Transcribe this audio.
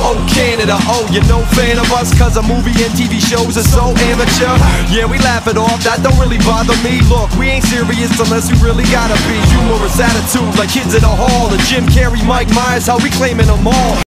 oh Canada, oh, you're no fan of us, cause a movie and TV shows are so amateur. Yeah, we laugh it off, that don't really bother me. Look, we ain't serious unless we really gotta be. Humorous attitude like kids in a hall, and Jim Carrey, Mike Myers, how we claiming them all.